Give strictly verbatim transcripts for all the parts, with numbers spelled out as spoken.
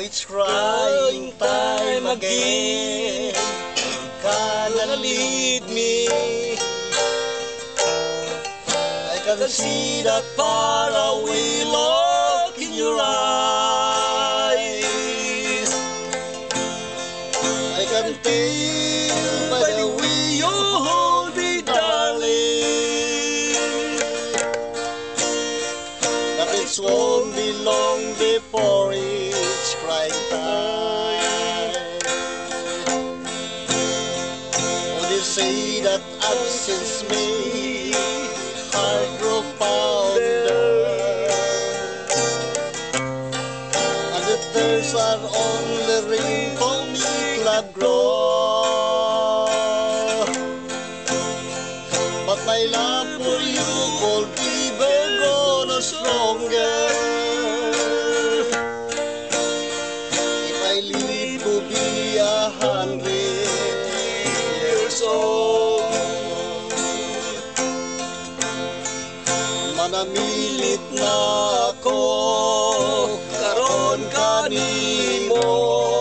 It's crying time again. Can lead me. I can see that far away look in your eyes. I can feel by the way you hold me, darling, that it won't be long before it's crying time. Oh, they say that absence may heart grow fonder, and the tears are on the ring for me club grow. But my love for you could even grow no stronger if I live to be a hundred years old. Manamilit na ako karon kanimo,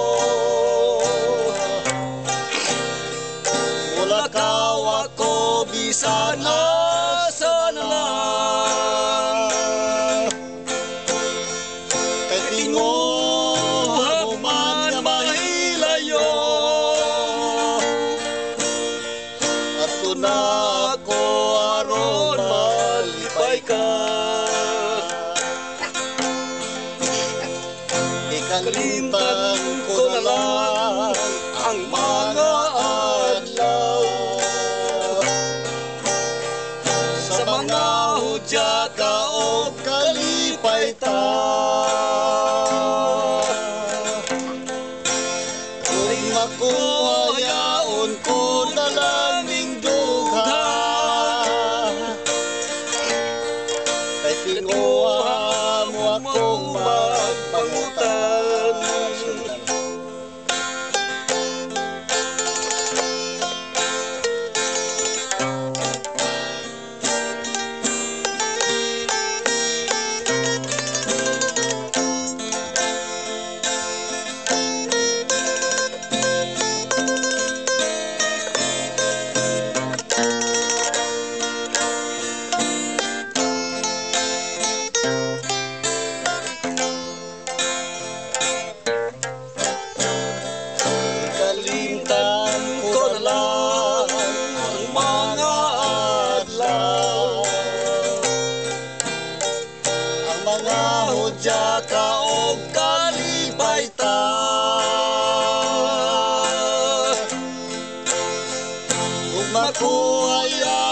wala kaw ako bisan asa na lang. Kay tinguha mo man nga mahilayo, at na ako aron malipay ka. Ikalimutan ko na lang ang mga adlaw sa mga hudya ka o kalipay ta. Kung ako hayaon ko na lang ning dugha, kay tinguha mo akong magpangutan. Kalimtan ko na lang ang mga adlaw, ang mga hudya ka o kalipay ta. Kung ako ay